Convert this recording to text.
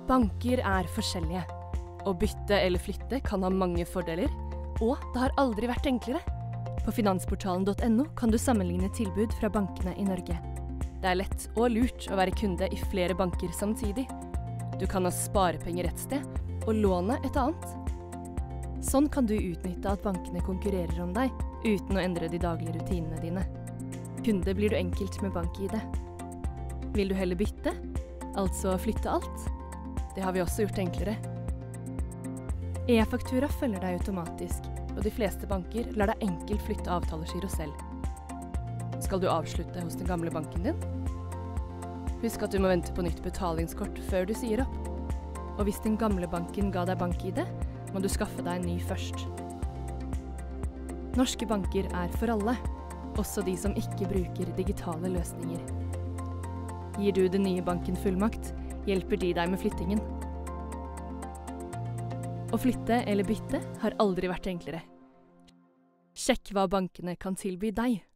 Banker er forskjellige. Å bytte eller flytte kan ha mange fordeler, og det har aldri vært enklere. På finansportalen.no kan du sammenligne tilbud fra bankene i Norge. Det er lett og lurt å være kunde i flere banker samtidig. Du kan ha sparepenger et sted, og låne et annet. Sånn kan du utnytte at bankene konkurrerer om deg, uten å endre de daglige rutinene dine. Kunde blir du enkelt med BankID. Vil du heller bytte? Altså flytte alt? Det har vi også gjort enklere. E-faktura følger deg automatisk, og de fleste banker lar deg enkelt flytte avtalegiro selv. Skal du avslutte hos den gamle banken din? Husk at du må vente på nytt betalingskort før du sier opp. Og hvis den gamle banken ga deg BankID, må du skaffe deg en ny først. Norske banker er for alle, også de som ikke bruker digitale løsninger. Gir du den nye banken fullmakt, hjelper de deg med flyttingen. Å flytte eller bytte har aldri vært enklere. Sjekk hva bankene kan tilby deg.